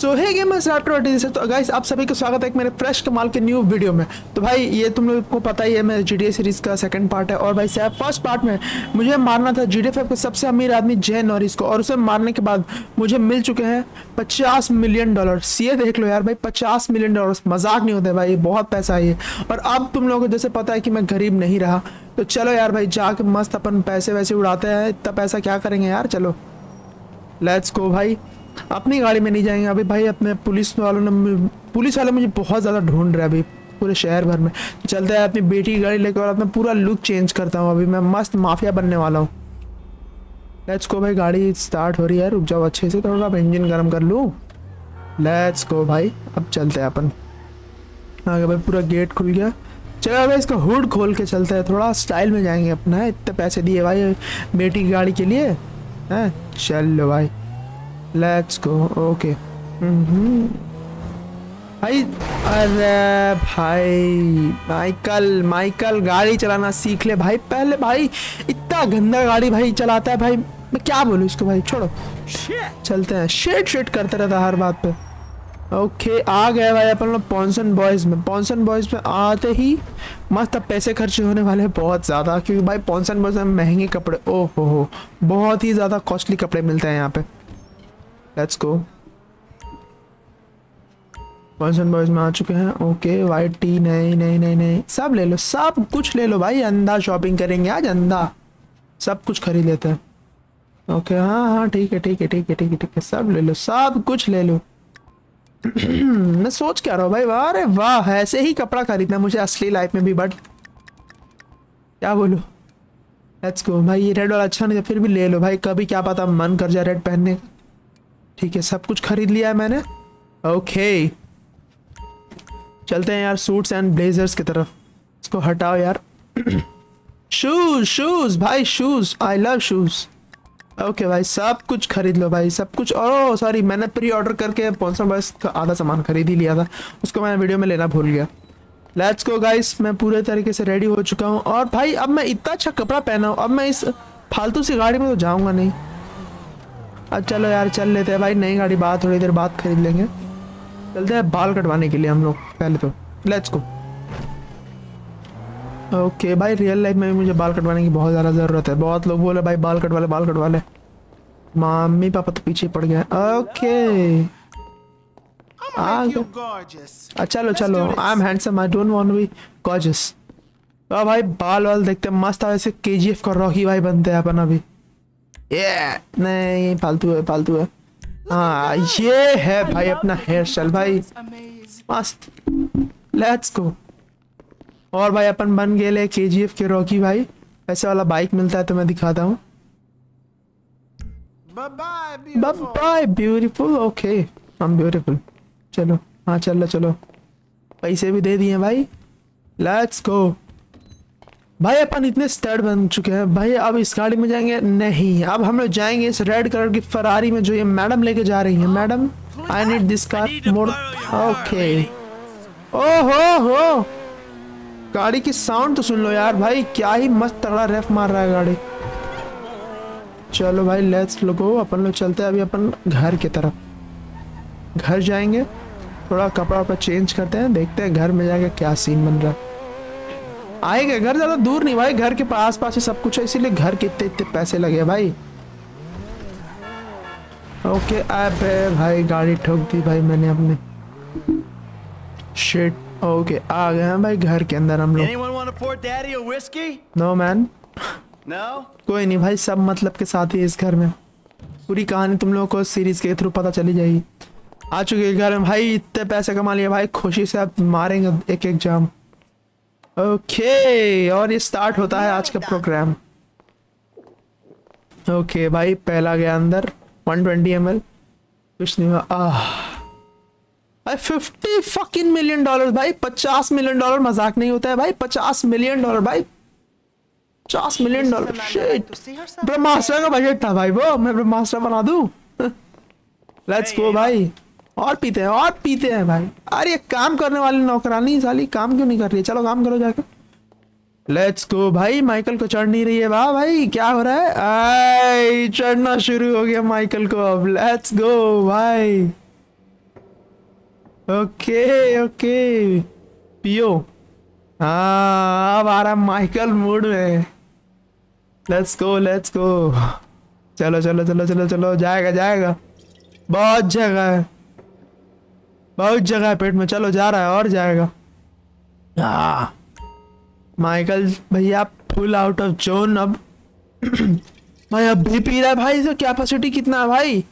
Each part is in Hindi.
सो हे गेमर्स आफ्टर तो गाइस आप सभी का स्वागत है एक मेरे फ्रेश कमाल के न्यू वीडियो में। तो भाई ये तुम लोगों को पता ही है मेरे GTA सीरीज का सेकंड पार्ट है और भाई साहब फर्स्ट पार्ट में मुझे मारना था GTA 5 का सबसे अमीर आदमी जे नॉरिस को और उसे मारने के बाद मुझे मिल चुके हैं $50 मिलियन। ये देख लो यार भाई, $50 मिलियन मजाक नहीं होते भाई, ये बहुत पैसा है ये। और अब तुम लोगों को जैसे पता है कि मैं गरीब नहीं रहा, तो चलो यार भाई जाके मस्त अपन पैसे वैसे उड़ाते हैं। इतना पैसा क्या करेंगे यार, चलो लेट्स गो भाई। अपनी गाड़ी में नहीं जाएंगे अभी भाई, अपने पुलिस वाले मुझे बहुत ज़्यादा ढूंढ रहे हैं अभी पूरे शहर भर में। चलते हैं अपनी बेटी की गाड़ी लेकर और अपना पूरा लुक चेंज करता हूँ। अभी मैं मस्त माफिया बनने वाला हूँ। लेट्स गो भाई, गाड़ी स्टार्ट हो रही है, रुक जाओ अच्छे से, थोड़ा इंजन गर्म कर लूँ। लेट्स गो भाई, अब चलते हैं अपन आगे भाई। पूरा गेट खुल गया, चलो भाई इसका हुड खोल के चलते हैं, थोड़ा स्टाइल में जाएंगे अपना। इतने पैसे दिए भाई बेटी की गाड़ी के लिए हैं, चलो भाई लेट्स गो। ओके भाई, अरे भाई माइकल गाड़ी चलाना सीख ले भाई पहले। भाई इतना गंदा गाड़ी भाई चलाता है भाई, मैं क्या बोलूँ इसको भाई, छोड़ो चलते हैं। शेट करते रहता हर बात पे। ओके आ गए भाई अपन लोग पॉन्सन बॉयज़ में आते ही मस्त अब पैसे खर्च होने वाले हैं बहुत ज़्यादा, क्योंकि भाई पॉन्सन बॉयज़ में महंगे कपड़े, ओहो हो बहुत ही ज़्यादा कॉस्टली कपड़े मिलते हैं यहाँ पे। लेट्स गो, पॉन्सन बॉयज़ में आ चुके हैं। ओके वाइट टी नहीं सब ले लो, सब कुछ ले लो भाई, अंधा शॉपिंग करेंगे आज, अंधा सब कुछ खरीद लेते हैं। ओके हाँ ठीक है, सब ले लो, सब कुछ ले लो। मैं सोच क्या रहा हूँ भाई, वाह अरे वाह, ऐसे ही कपड़ा खरीदना मुझे असली लाइफ में भी, बट क्या बोलूँ। लेट्स गो भाई, ये रेड वाला अच्छा नहीं था, फिर भी ले लो भाई, कभी क्या पता मन कर जाए रेड पहनने का। ठीक है सब कुछ खरीद लिया है मैंने। ओके चलते हैं यार सूट्स एंड ब्लेजर्स की तरफ, इसको हटाओ यार। शूज भाई, shoes, I love shoes. Okay भाई सब कुछ खरीद लो भाई, सब कुछ। ओह सॉरी, मैंने प्री ऑर्डर करके पॉन्सन बॉयज़ का आधा सामान खरीद ही लिया था, उसको मैं वीडियो में लेना भूल गया। लेट्स गो गाइस, मैं पूरे तरीके से रेडी हो चुका हूँ और भाई अब मैं इतना अच्छा कपड़ा पहना हूँ, अब मैं इस फालतू सी गाड़ी में तो जाऊँगा नहीं। अब चलो यार चल लेते हैं भाई नई गाड़ी, बाद थोड़ी देर बाद खरीद लेंगे। चलते हैं बाल कटवाने के लिए हम लोग पहले तो, लेट्स गो। ओके भाई रियल लाइफ में भी मुझे बाल कटवाने की बहुत ज़्यादा ज़रूरत है, बहुत लोग बोले भाई बाल कटवा ले। मम्मी पापा तो पीछे पड़ गए। ओके चलो I am handsome, I don't want to be gorgeous. तो भाई बाल वाल देखते मस्त है, ऐसे KGF का रॉकी भाई बनते हैं अपन अभी। ये नहीं फालतू है। हाँ ये है भाई अपना हेयर स्टाइल भाई, मस्त। Let's go. और भाई अपन बन गए ले KGF के रॉकी भाई, ऐसे वाला बाइक मिलता है तो मैं दिखाता हूँ। Bye beautiful. Okay I am beautiful. चलो हाँ चलो, पैसे भी दे दिए भाई। लेट्स गो भाई, अपन इतने स्टड बन चुके हैं भाई। अब इस गाड़ी में जाएंगे नहीं, अब हम लोग जाएंगे इस रेड कलर की फरारी में जो ये मैडम लेके जा रही है। Madam I need this car more. Okay ओहो गाड़ी की साउंड तो सुन लो यार भाई, क्या ही मस्त तगड़ा रेफ मार रहा है गाड़ी। चलो भाई लेट्स गो, अपन लोग चलते हैं अभी अपन घर की तरफ। घर जाएंगे, थोड़ा कपड़ा चेंज करते हैं, देखते हैं घर में जाके क्या सीन बन रहा है। आएंगे घर, ज़्यादा दूर नहीं भाई, घर के पास ही सब कुछ है, इसीलिए घर के इतने पैसे लगे भाई। ओके अबे भाई गाड़ी ठोक दी भाई मैंने अपने, शिट। ओके आ गए हैं भाई घर के अंदर हम लोग। नो मैन, कोई नहीं भाई, सब मतलब के साथ ही इस घर में। पूरी कहानी तुम लोगों को सीरीज के थ्रू पता चली जाएगी। आ चुके हैं घर में भाई, इतने पैसे कमा लिए भाई, खुशी से अब मारेंगे एक जाम। ओके और ये स्टार्ट होता है आज का प्रोग्राम। ओके भाई पहला गया अंदर, 120 ml, कुछ नहीं हुआ। भाई $50 मिलियन भाई, $50 मिलियन मजाक नहीं होता है भाई, $50 मिलियन भाई, $50 मिलियन। शिट, ब्रह्मास्त्र का बजट था भाई वो, मैं ब्रह्मास्त्र बना दूं। लेट्स गो भाई, और पीते हैं भाई। अरे काम करने वाली नौकरानी साली काम क्यों नहीं कर रही है, चलो काम करो जाकर। लेट्स गो भाई, माइकल को चढ़ नहीं रही है। वाह भाई क्या हो रहा है, आई चढ़ना शुरू हो गया माइकल को अब। लेट्स गो भाई, ओके ओके, पियो। हाँ अब आ रहा माइकल मूड में। Let's go let's go. चलो चलो चलो चलो चलो, जाएगा जाएगा। बहुत जगह है, बहुत जगह है पेट में। चलो जा रहा है और जाएगा। हाँ माइकल भैया फुल आउट ऑफ जोन अब। भाई अब भी पी रहा है भाई, तो कैपेसिटी कितना है भाई?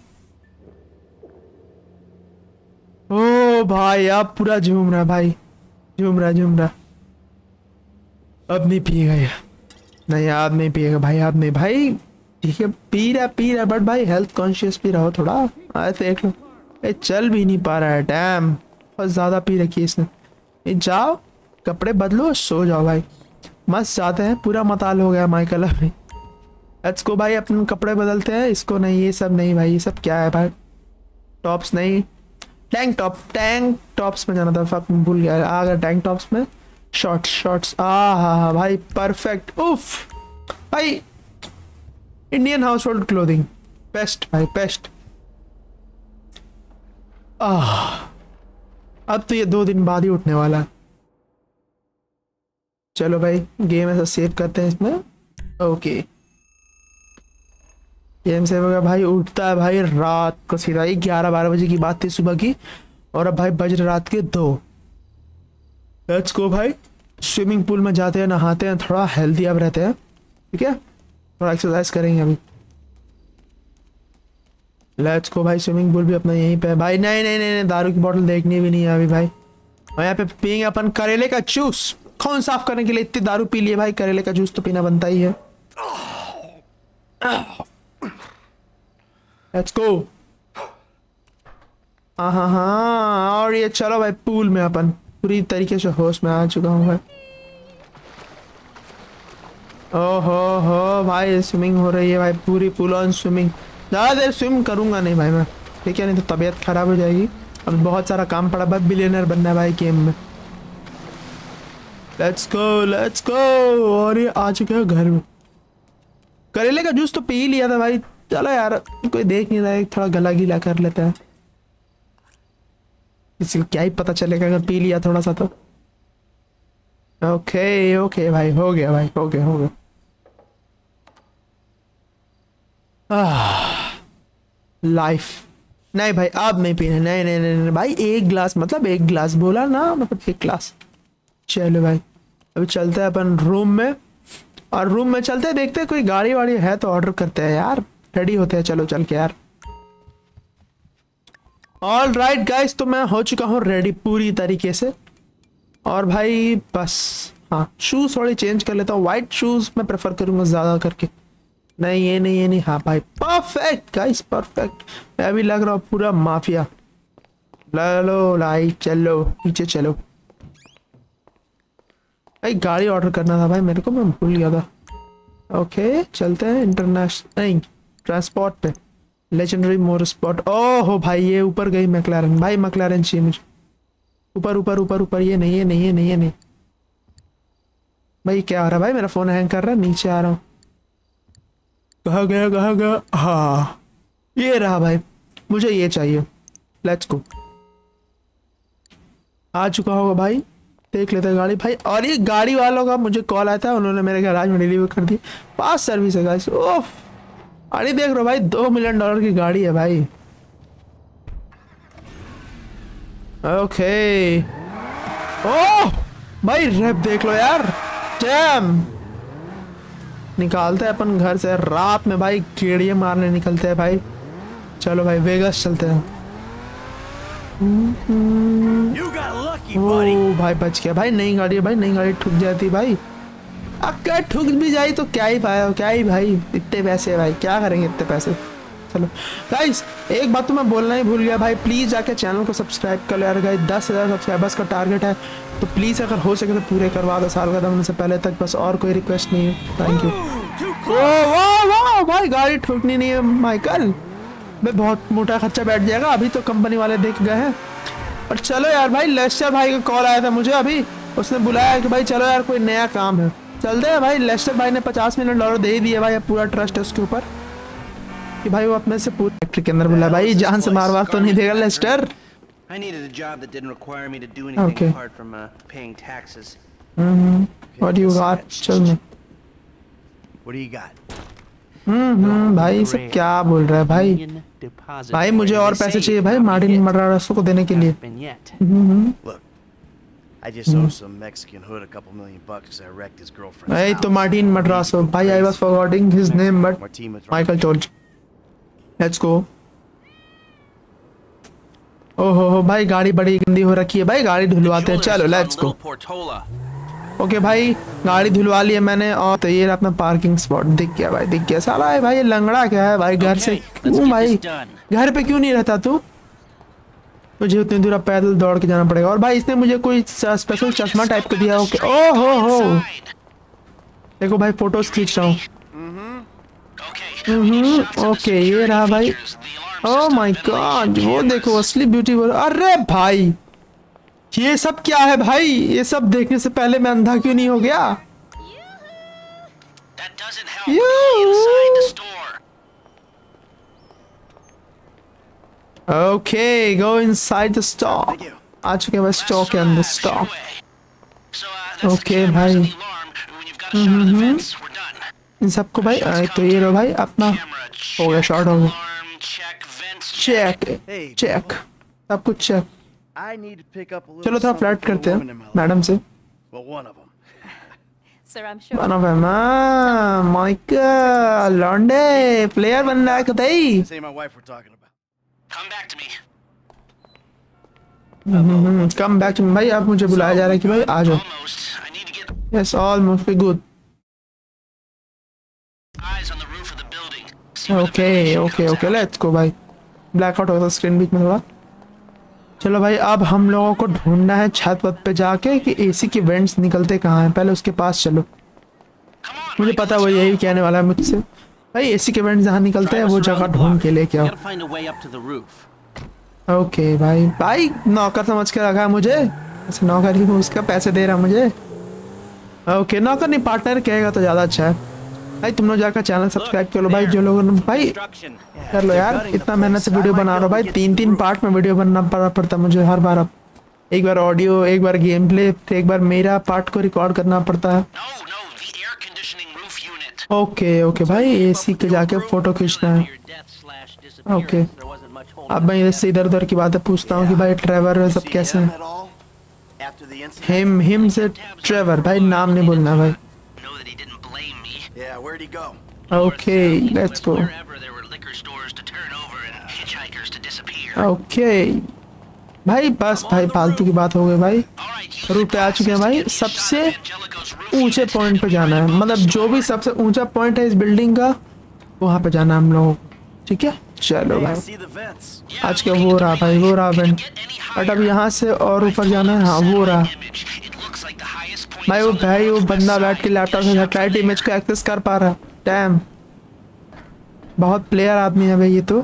ओ भाई अब पूरा झूम रहा है भाई, झूम रहा झूम रहा। अब नहीं पिएगा ये, नहीं अब नहीं पिएगा भाई, अब नहीं भाई। ठीक है पी रहा बट भाई हेल्थ कॉन्शियस भी रहो थोड़ा। ऐसे देख लो, ये चल भी नहीं पा रहा है। डैम बहुत ज़्यादा पी रखी है इसने। ये जाओ कपड़े बदलो, सो जाओ भाई। मस्त जाते हैं, पूरा मताल हो गया माइकल अभी। लेट्स गो भाई, अपने कपड़े बदलते हैं। इसको नहीं, ये सब नहीं भाई, ये सब क्या है भाई? टॉप्स नहीं, टैंक टॉप्स में जाना था, फक भूल गया। आ गया टैंक टॉप्स में। शॉर्ट्स हाँ भाई परफेक्ट। उफ भाई Indian house hold clothing best भाई बेस्ट। अब तो ये 2 दिन बाद ही उठने वाला है। चलो भाई गेम ऐसा सेव करते हैं इसमें। ओके गेम सेव हो गया भाई। उठता है भाई रात को सीधा, 11-12 बजे की बात थी सुबह की, और अब भाई बज रात के 2। लेट्स गो भाई, स्विमिंग पूल में जाते हैं, नहाते हैं, थोड़ा हेल्दी अब रहते हैं। ठीक है थोड़ा एक्सरसाइज करेंगे अभी। लेट्स गो भाई, स्विमिंग पूल भी अपना यहीं पे है भाई। नहीं नहीं नहीं, नहीं दारू की बोतल देखनी भी नहीं है अभी भाई। और यहाँ पे पियेंगे अपन करेले का जूस। खून साफ करने के लिए इतनी दारू पी लिए भाई, करेले का जूस तो पीना बनता ही है। Let's go. हाँ और ये चलो भाई पूल में अपन पूरी तरीके से होश में आ चुका हूँ भाई। ओहो भाई स्विमिंग हो रही है भाई, पूरी फुल ऑन स्विमिंग। ज़्यादा देर स्विम करूँगा नहीं भाई मैं, ठीक है, नहीं तो तबीयत खराब हो जाएगी। अब बहुत सारा काम पड़ा, बस बिलियनर बनना है भाई गेम में। Let's go. और ये आ चुके हैं घर में। करेले का जूस तो पी ही लिया था भाई। चलो यार कोई देख नहीं रहा है, थोड़ा गला गीला कर लेता है। किसी को क्या ही पता चलेगा अगर पी लिया थोड़ा सा तो। ओके भाई हो गया भाई, हो गया। लाइफ नहीं भाई अब नहीं पीना। नहीं भाई, एक गिलास मतलब एक गिलास बोला ना, मतलब एक गिलास। चलो भाई अभी चलते हैं अपन रूम में, और रूम में चलते हैं, देखते हैं कोई गाड़ी वाड़ी है तो ऑर्डर करते हैं यार। रेडी होते हैं चलो चल के यार। ऑल राइट गाइस, तो मैं हो चुका हूँ रेडी पूरी तरीके से। और भाई बस हाँ शूज़ थोड़ी चेंज कर लेता हूँ, वाइट शूज़ मैं प्रेफर करूँगा ज़्यादा करके। नहीं ये नहीं हाँ भाई परफेक्ट गाइस परफेक्ट। मैं अभी लग रहा हूँ पूरा माफिया। लो लाई चलो नीचे चलो भाई, गाड़ी ऑर्डर करना था भाई मेरे को, मैं भूल गया था। ओके चलते हैं इंटरनेशनल नहीं ट्रांसपोर्ट पे, लेजेंडरी मोटर स्पॉट। ओहो भाई ये ऊपर गई मैक्लारेन, भाई मैक्लारेन चाहिए मुझे। ऊपर ये नहीं भाई। क्या हो रहा है भाई, मेरा फोन हैंग कर रहा है, नीचे आ रहा हूँ। कहाँ गया हाँ ये रहा भाई, मुझे ये चाहिए। Let's go. आ चुका होगा भाई, देख लेते हैं गाड़ी भाई। और ये गाड़ी वालों का मुझे कॉल आया था, उन्होंने मेरे गैराज में डिलीवर कर दी। फास्ट सर्विस है गाइस। ओफ अरे देख रहे हो भाई, $2 मिलियन की गाड़ी है भाई। ओके ओह भाई रैप देख लो यार, डैम। निकालते हैं अपन घर से रात में भाई, कीड़ियाँ मारने निकलते हैं भाई। चलो भाई वेगास चलते हैं। ओ भाई बच गया भाई, नई गाड़ी है भाई, नई गाड़ी ठुक जाती भाई। अगर ठुक भी जाए तो क्या ही पाया, क्या ही भाई, इतने पैसे भाई क्या करेंगे इतने पैसे। चलो गाइस एक बात तो मैं बोलना ही भूल गया भाई, प्लीज़ जाके चैनल को सब्सक्राइब कर लो यार गाइस। 10,000 सब्सक्राइबर्स का टारगेट है, तो प्लीज़ अगर हो सके तो पूरे करवा दो साल कदम से पहले तक, बस और कोई रिक्वेस्ट नहीं है। Thank you. वाह भाई गाड़ी ठुकनी नहीं है माइकल, भाई बहुत मोटा खर्चा बैठ जाएगा, अभी तो कंपनी वाले देख गए हैं। और चलो यार भाई, लेस्टर भाई का कॉल आया था मुझे अभी, उसने बुलाया कि भाई चलो यार कोई नया काम है, चलते हैं भाई। लेस्टर भाई ने $50 मिलियन दे ही दिया भाई, अब पूरा ट्रस्ट है उसके ऊपर कि भाई वो अपने से पूरी फैक्ट्री के अंदर बुला भाई, जान से मारवा तो नहीं देगा Lester. I needed a job that didn't require me to do anything Okay. apart from paying taxes. What do you got? चल मैं What do you got? भाई सब क्या बोल रहा है भाई? भाई मुझे और पैसे चाहिए भाई मार्टिन मर्रासो को देने के लिए। Look, I just owe some Mexican hood a couple $1 million because I wrecked his girlfriend's भाई house. तो मार्टिन मर्रासो भाई I was forgetting his name but Martin was Michael George. Let's go. ओहो भाई गाड़ी बड़ी गंदी हो रखी है भाई, गाड़ी धुलवाते हैं, चलो लेट्स गो। ओके भाई गाड़ी धुलवा ली है मैंने और तो ये अपना पार्किंग स्पॉट दिख गया भाई, दिख गया। साला है भाई ये लंगड़ा क्या है भाई, घर से क्यों भाई घर पे क्यों नहीं रहता तू? मुझे उतनी दूर पैदल दौड़ के जाना पड़ेगा। और भाई इसने मुझे कोई स्पेशल चश्मा टाइप का दिया। ओके ओहो हो देखो भाई फोटोज खींच रहा हूँ। ओके ये रहा भाई। ओह माय गॉड वो देखो असली ब्यूटी। अरे भाई ये सब क्या है भाई? ये सब देखने से पहले मैं अंधा क्यों नहीं हो गया? Okay go inside the stock. आ चुके हैं बस स्टॉक के अंदर। स्टॉक ओके भाई इन सबको भाई तो ये लो भाई अपना हो गया, शॉर्ट हो गया। चेक चेक सब कुछ check. I need to pick up a little चलो थोड़ा something फ्लर्ट for the करते woman हैं in my life. मैडम से। Well, one of them. Sir, I'm sure. One of Michael लॉन्डे प्लेयर बन रहा है कतई। Say my wife we're talking about. Come back to me. Come back भाई अब मुझे बुलाया जा रहा है कि भाई आ जाओ। Almost. I need to get yes almost good. eyes on the roof of the building. See where the okay ventilation okay comes okay out. Let's go भाई। ब्लैकआउट होगा स्क्रीन बीच में थोड़ा। चलो भाई अब हम लोगों को ढूंढना है छत वत पे जाके कि एसी के वेंट्स निकलते कहाँ हैं, पहले उसके पास चलो। मुझे पता वो यही कहने वाला है मुझसे भाई, एसी के वेंट्स जहाँ निकलते हैं वो जगह ढूंढ के लेके आओ। Gotta find a way up to the roof. Okay भाई भाई नौकर समझ के रखा है मुझे, ऐसे नौकर ही हूँ उसका, पैसे दे रहा मुझे। ओके नौकर नहीं पार्टनर कहेगा तो ज़्यादा अच्छा है भाई। तुम लोग जाकर चैनल सब्सक्राइब कर लो भाई जो लोगों ने भाई Construction. कर लो यार। इतना मेहनत से वीडियो बना रहा हूँ भाई, 3-3 पार्ट में वीडियो बनना पड़ता मुझे हर बार। अब एक बार ऑडियो, एक बार गेम प्ले, फिर एक बार मेरा पार्ट को रिकॉर्ड करना पड़ता है। No, the air conditioning roof unit. Okay okay भाई एसी के जाके फोटो खींचना है। Your death/disappearance. Okay There wasn't much holding अब मैं इससे इधर उधर की बातें पूछता हूँ कि भाई ट्रेवर सब See कैसे him हैं। at all? After the incident? हिम से ट्रेवर भाई नाम नहीं बोलना भाई। know that he didn't blame me. Yeah, where'd he go? Okay let's go. Wherever there were liquor stores to turn over and hitchhikers to disappear. Okay भाई बस भाई फालतू की बात हो गई भाई। All right, you रूफ पे आ चुके हैं भाई। सबसे ऊंचे पॉइंट पे जाना है, मतलब जो भी सबसे ऊंचा पॉइंट है इस बिल्डिंग का वहाँ पे जाना है हम लोगों को, ठीक है? चलो Hey, I भाई see the vents. आज के वो रहा भाई, वो रहा बेंट। बट अब यहाँ से और ऊपर जाना है। हाँ वो रहा भाई। वो बंदा बैठ के लैपटॉप से सैटेलाइट इमेज को एक्सेस कर पा रहा। डैम बहुत प्लेयर आदमी है भाई ये तो।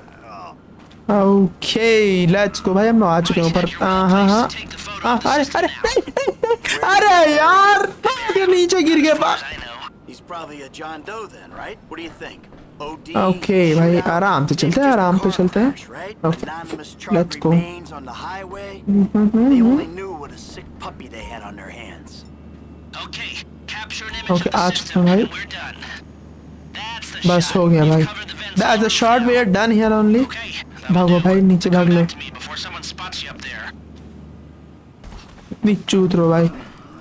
ओके लेट्स गो भाई हम लोग आ चुके हैं ऊपर। हाँ हाँ हाँ अरे अरे अरे यार ये नीचे गिर गए बा। He's probably a John Doe then, right? What do you think? OD. Okay भाई आराम से चलते हैं, आराम से चलते हैं। Right? Okay, Anonymous let's truck go. remains on the highway. They only knew what a sick puppy they had on their hands. Okay आ चुके हैं भाई, बस हो गया भाई। That's the shot we are done here only. भागो भाई नीचे भाग लो, इतनी चूत रो भाई।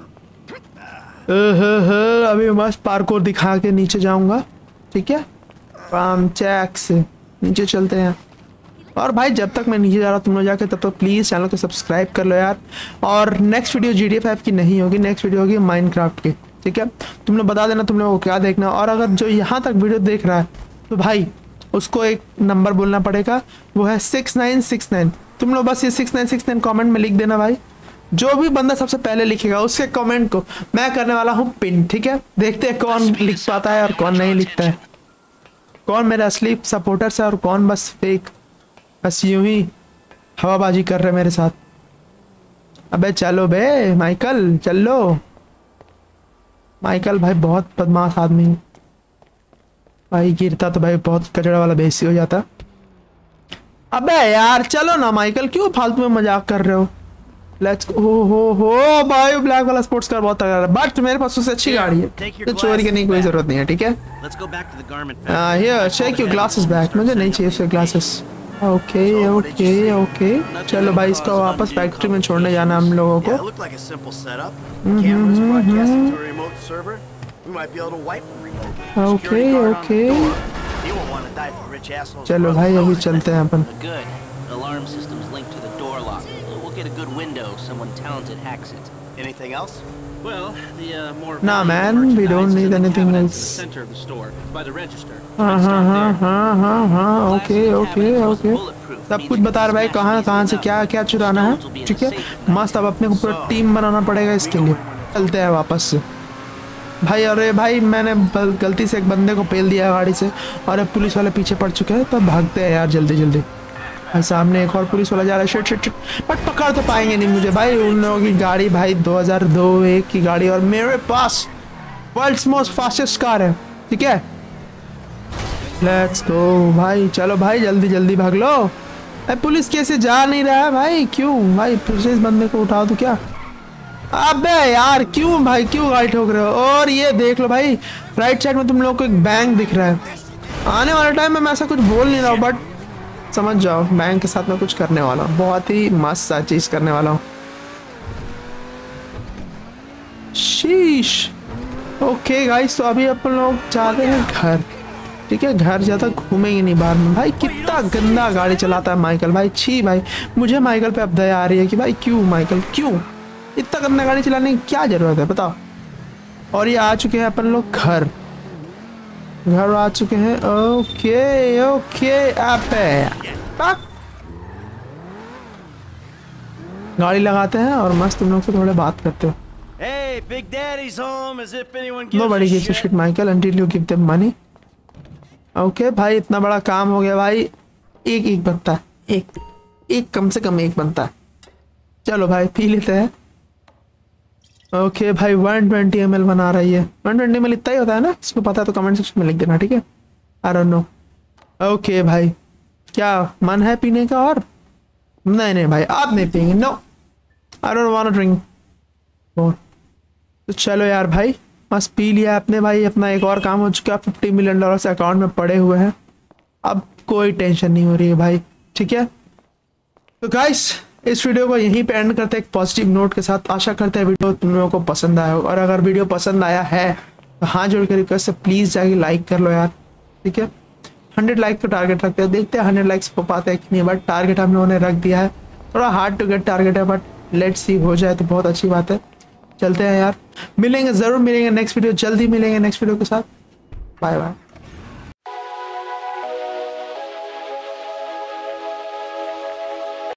अभी मस्त पार्कोर दिखा के नीचे जाऊंगा, ठीक है? पाम चैक से नीचे चलते हैं। और भाई जब तक मैं नीचे जा रहा हूँ तुम लोग जाके तब तक प्लीज़ चैनल को सब्सक्राइब कर लो यार। और नेक्स्ट वीडियो GTA 5 की नहीं होगी, नेक्स्ट वीडियो होगी माइनक्राफ्ट की, ठीक है? तुम लोग बता देना तुम लोगों को क्या देखना। और अगर जो यहाँ तक वीडियो देख रहा है तो भाई उसको एक नंबर बोलना पड़ेगा, वो है 6969। तुम लोग बस ये 6969 कमेंट में लिख देना भाई। जो भी बंदा सबसे पहले लिखेगा उसके कमेंट को मैं करने वाला हूँ पिन, ठीक है? देखते हैं कौन लिख पाता है और कौन नहीं लिखता है, कौन मेरा असली सपोर्टर्स है और कौन बस फेक, बस यूं ही हवाबाजी कर रहे मेरे साथ। अबे चलो बे माइकल, चलो। माइकल भाई बहुत बदमाश आदमी है भाई, गिरता तो भाई बहुत कचड़ा वाला बेइज्जती हो जाता। अबे यार चलो ना माइकल, क्यों फालतू में मजाक कर रहे हो। लेट्स हो भाई, ब्लैक वाला स्पोर्ट्स कार बहुत तगड़ा है, बट मेरे पास उससे अच्छी गाड़ी है, तो चोरी करने की कोई जरूरत नहीं है, ठीक है। Let's go back to the garment factory. Here check your glasses back, मुझे नहीं चाहिए उसके ग्लासेस। ओके ओके ओके, चलो भाई इसको वापस फैक्ट्री में छोड़ने जाना हम लोगों Yeah, it को। looked like a simple setup. Cameras broadcasting to a remote server. We might be able to wipe the remote. Security guard on the door. You won't want to die for rich assholes. चलो who भाई run अभी those चलते हैं अपन। Good. The alarm system's linked to the door lock. We'll get a good window if someone talented hacks it. things. Anything else? Well, the more Nah, valuable man, we merchandise don't is need in the anything cabinets else. in the center of the store by the register. हाँ Let's हाँ start हाँ there. हाँ हाँ हाँ, Glass okay in the okay cabinets wasn't okay, bulletproof, सब meaning कुछ it बता रहे भाई, could smash कहाँ कहाँ से easily क्या enough. क्या चुराना है, Stones will be in ठीक the है। safe tonight. मस्त, अब अपने को पूरा टीम बनाना पड़ेगा इसके लिए। चलते हैं वापस से भाई। अरे भाई मैंने गलती से एक बंदे को पेल दिया गाड़ी से, और अब पुलिस वाले पीछे पड़ चुके हैं, तो भागते हैं यार जल्दी जल्दी। भाई सामने एक और पुलिस वाला जा रहा है, शिट शिट शिट, बट पकड़ तो पाएंगे नहीं मुझे भाई, उन लोगों की गाड़ी भाई 2002-1 की गाड़ी, और मेरे पास वर्ल्ड्स मोस्ट फास्टेस्ट कार है, ठीक है। लेट्स गो भाई, चलो भाई जल्दी जल्दी भाग लो। अरे पुलिस कैसे जा नहीं रहा है भाई, क्यों भाई, फिर से इस बंदे को उठाओ तो क्या। अबे यार क्यों भाई, क्यों गाड़ी ठोक रहे हो। और ये देख लो भाई, राइट साइड में तुम लोगों को एक बैंक दिख रहा है। आने वाले टाइम में मैं ऐसा कुछ बोल नहीं रहा हूँ, बट समझ जाओ बैंक के साथ मैं कुछ करने वाला हूँ, बहुत ही मस्त सा चीज करने वाला हूँ। शीश। ओके गाइस, तो अभी अपन लोग जाते हैं घर, ठीक है। घर ज्यादा घूमेंगे नहीं बाहर में। भाई कितना गंदा गाड़ी चलाता है माइकल भाई, छी भाई, मुझे माइकल पे अब दया आ रही है कि भाई क्यों माइकल, क्यों इतना गंदा गाड़ी चलाने की क्या जरूरत है, बताओ। और ये आ चुके हैं अपन लोग घर आ चुके हैं। ओके ओके, गाड़ी लगाते हैं और मस्त तुम लोग से थोड़े बात करते हो। Hey, Big Daddy's home. As if anyone gives Nobody a gives a shit. shit, Michael, until you give them money. Okay भाई, इतना बड़ा काम हो गया भाई, एक बनता है, एक कम से कम एक बनता है। चलो भाई पी लेते हैं। ओके भाई 120 ml बना रही है, 120 ml इतना ही होता है ना, इसको पता है तो कमेंट सेक्शन में लिख देना, ठीक है। I don't know. ओके भाई, क्या मन है पीने का? और नहीं भाई आप नहीं पियेंगे, no I don't want to drink more. तो चलो यार भाई, बस पी लिया आपने भाई, अपना एक और काम हो चुका है, $50 मिलियन अकाउंट में पड़े हुए हैं, अब कोई टेंशन नहीं हो रही है भाई, ठीक है। तो गाइस इस वीडियो को यहीं पे एंड करते हैं एक पॉजिटिव नोट के साथ। आशा करते हैं वीडियो तुम लोगों को पसंद आया हो, और अगर वीडियो पसंद आया है तो हाँ जोड़ के रिक्वेस्ट है, प्लीज़ जाके लाइक कर लो यार, ठीक है। 100 लाइक का टारगेट रखते हैं, देखते हैं 100 लाइक्स हो पाते हैं कि नहीं, बट टारगेट हम लोगों ने रख दिया है। थोड़ा हार्ड टू गेट टारगेट है, बट लेट्स सी, हो जाए तो बहुत अच्छी बात है। चलते हैं यार, मिलेंगे ज़रूर, मिलेंगे नेक्स्ट वीडियो, जल्दी मिलेंगे नेक्स्ट वीडियो के साथ। Bye bye.